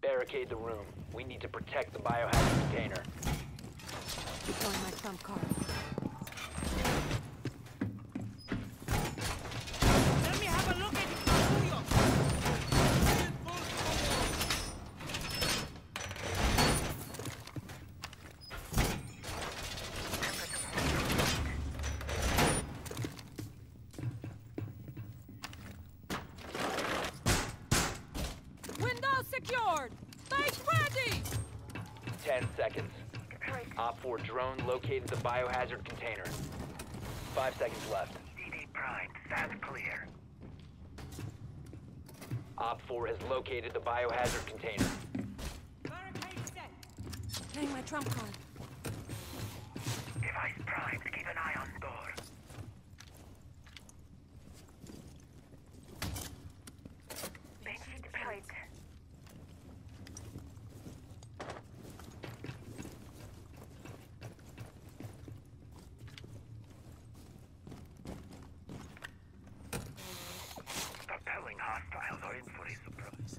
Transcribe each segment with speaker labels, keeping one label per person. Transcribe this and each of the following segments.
Speaker 1: Barricade the room. We need to protect the biohazard container.
Speaker 2: Deploying my trump card.
Speaker 3: Let me have a look at it, Julio.
Speaker 2: Window secured! Base ready!
Speaker 1: 10 seconds. Op 4 drone located the biohazard container. 5 seconds left.
Speaker 4: DD Prime, stand clear.
Speaker 1: Op 4 has located the biohazard container.
Speaker 3: Barricade set.
Speaker 2: Playing my trump card.
Speaker 4: Device primed, keep an eye on door. Banshee deployed. Propelling hostiles are in for a surprise.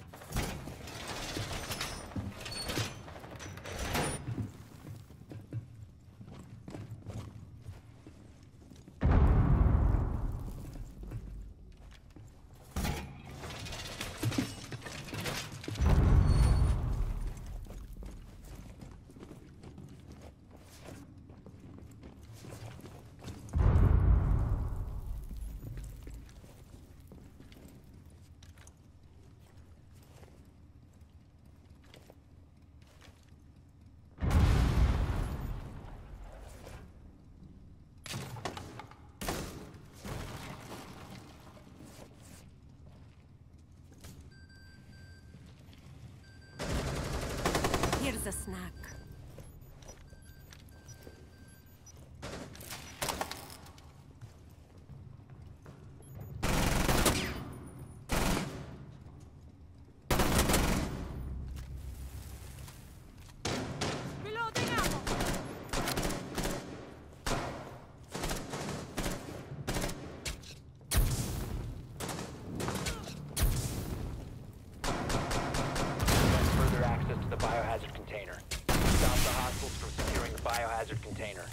Speaker 2: Here's a snack.
Speaker 3: Reloading ammo.
Speaker 1: Further access to the biohazard container. Stop the hostiles from securing the biohazard container.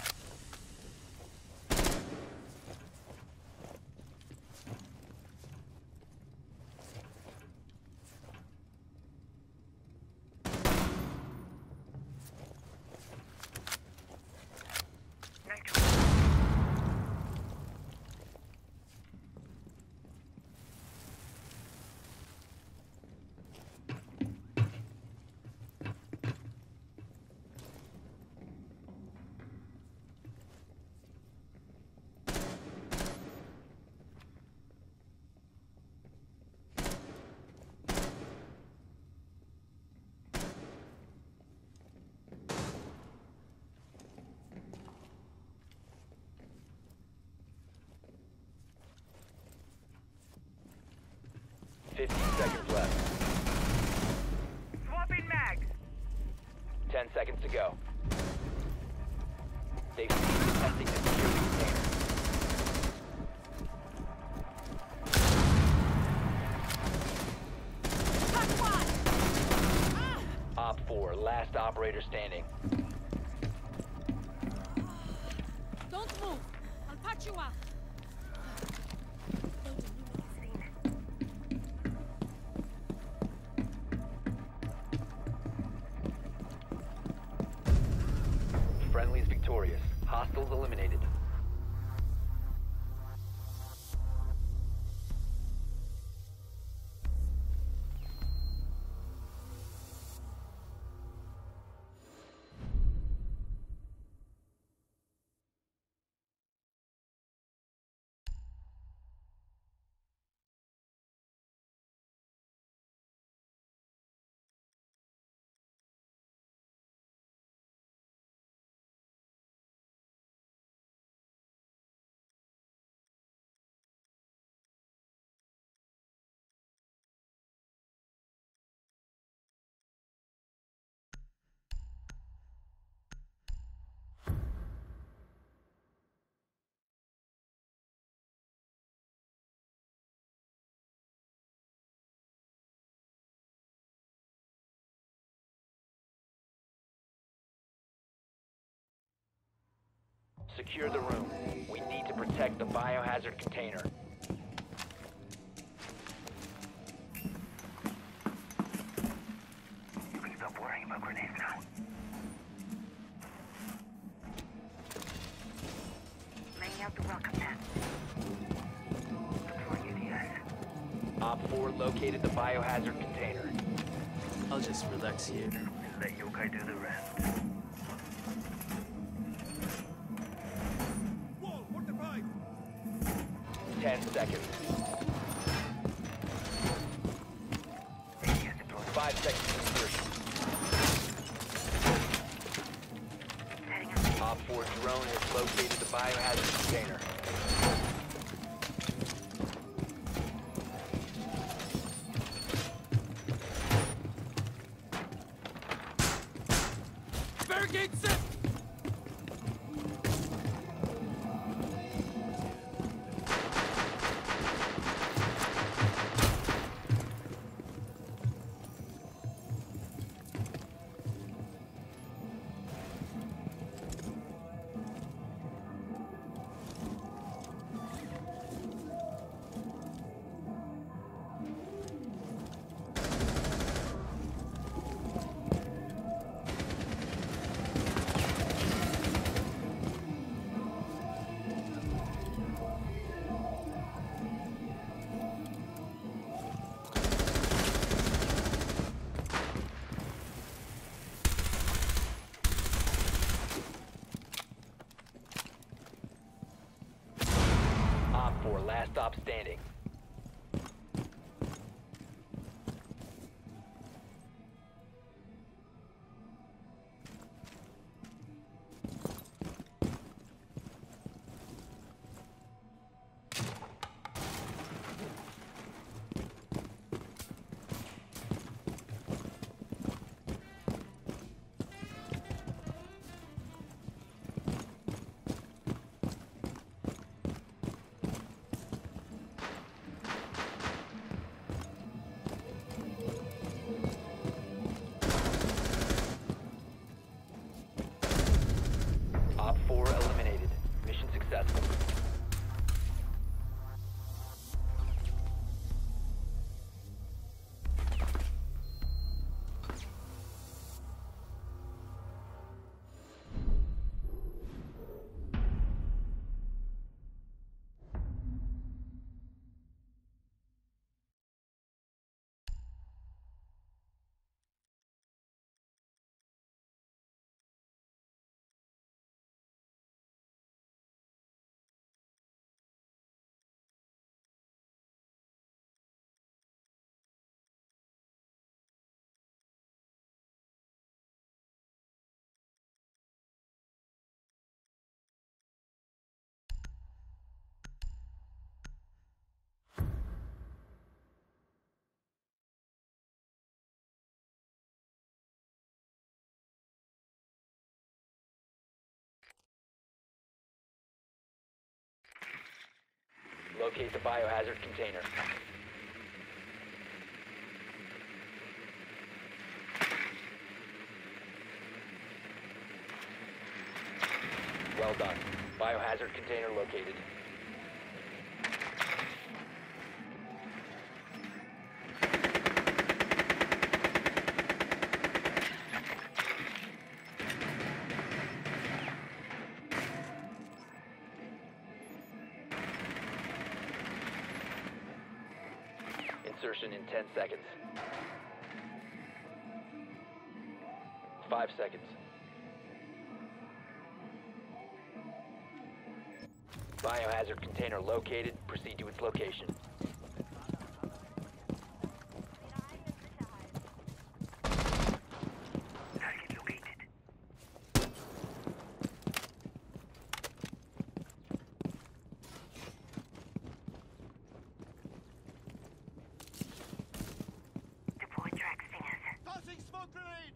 Speaker 1: Seconds left.
Speaker 4: Swapping mags!
Speaker 1: 10 seconds to go. They've ceased testing the security container.
Speaker 2: Touch one!
Speaker 1: Op 4, last operator standing.
Speaker 2: Don't move! I'll patch you up!
Speaker 1: Friendly's victorious. Hostiles eliminated. Secure the room. We need to protect the biohazard container.
Speaker 4: You can stop worrying about grenades now. Laying out the welcome mat. Deploying ADS.
Speaker 1: Op 4 located the biohazard container.
Speaker 5: I'll just relax here.
Speaker 4: And let Yokai do the rest.
Speaker 6: Wall, 45!
Speaker 1: 10 seconds.
Speaker 4: ADS deployed.
Speaker 1: 5 seconds to insertion.
Speaker 4: Setting up.
Speaker 1: Op 4 drone has located the biohazard container.
Speaker 6: Barricade set!
Speaker 1: Op 4 last stop standing. Op 4 eliminated. Mission successful. Locate the biohazard container. Well done. Biohazard container located. Insertion in 10 seconds. 5 seconds. Biohazard container located. Proceed to its location.
Speaker 4: Target located. Deploy track stingers.
Speaker 6: Tossing smoke grenade!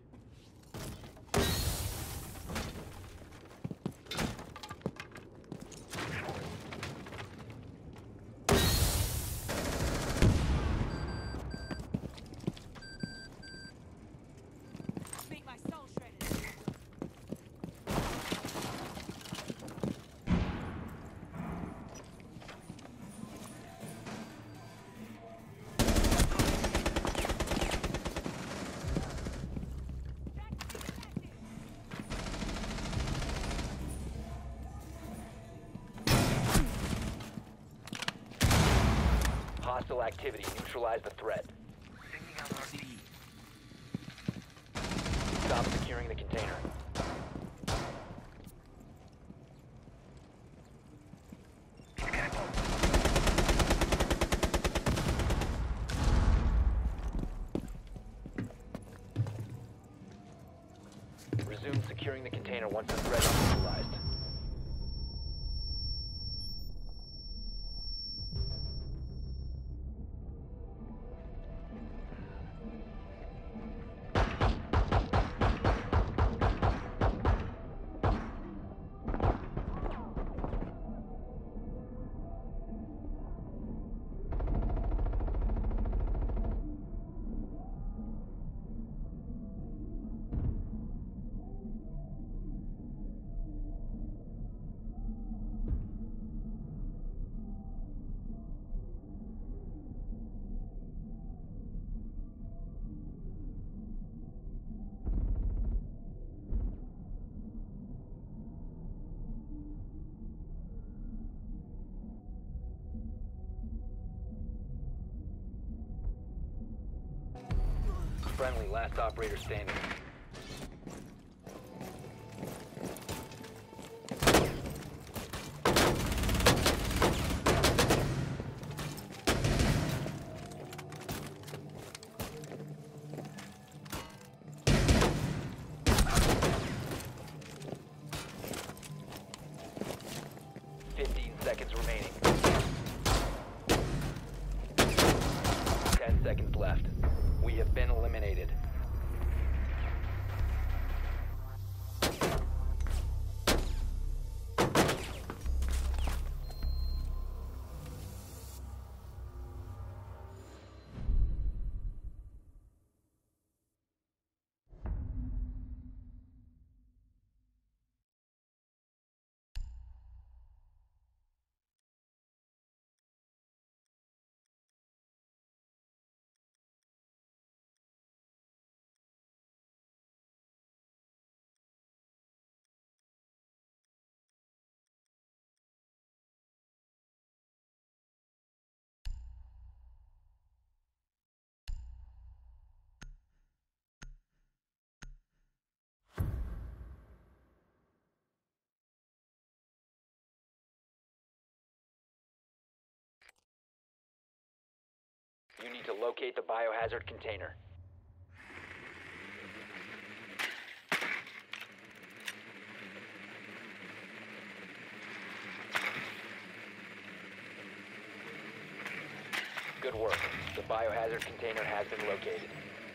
Speaker 1: hostile activity. Neutralize the threat.
Speaker 4: Sending out RTE.
Speaker 1: Stop securing the container. Resume securing the container once the threat is neutralized. Friendly, last operator standing. Seconds remaining. 10 seconds left. We have been eliminated. You need to locate the biohazard container. Good work. The biohazard container has been located.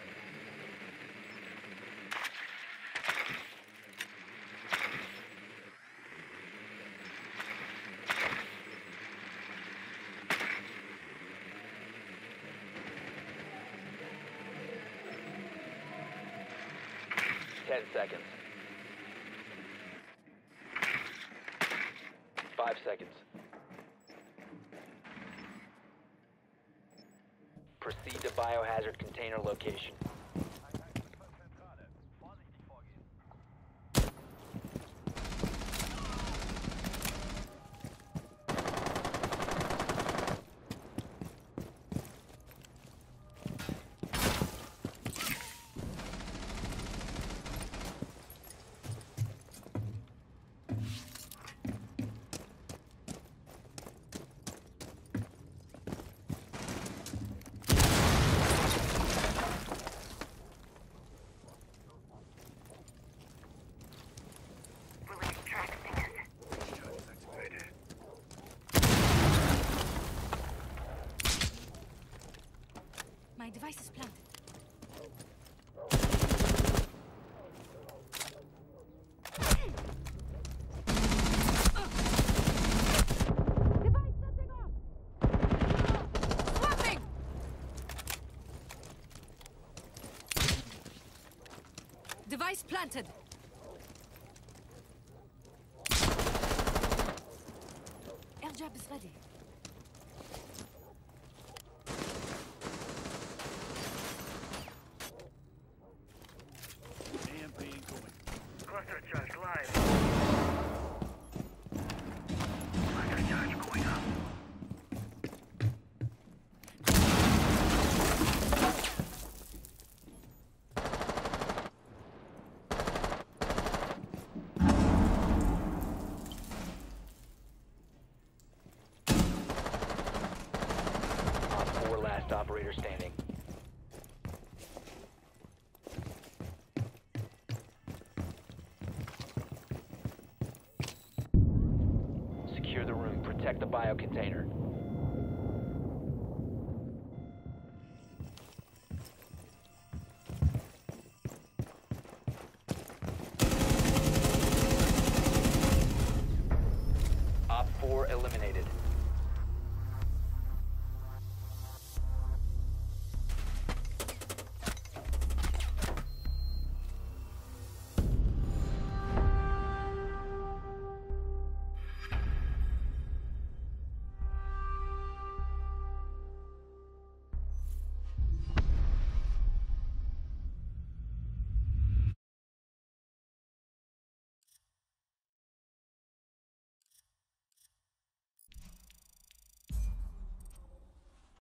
Speaker 1: Seconds. 5 seconds. Proceed to biohazard container location.
Speaker 2: My device is planted. Device setting off! Swapping! Device planted. Air jab is ready.
Speaker 4: Cluster charge live. Cluster charge going up.
Speaker 1: operator standing. Secure the room. Protect the bio container.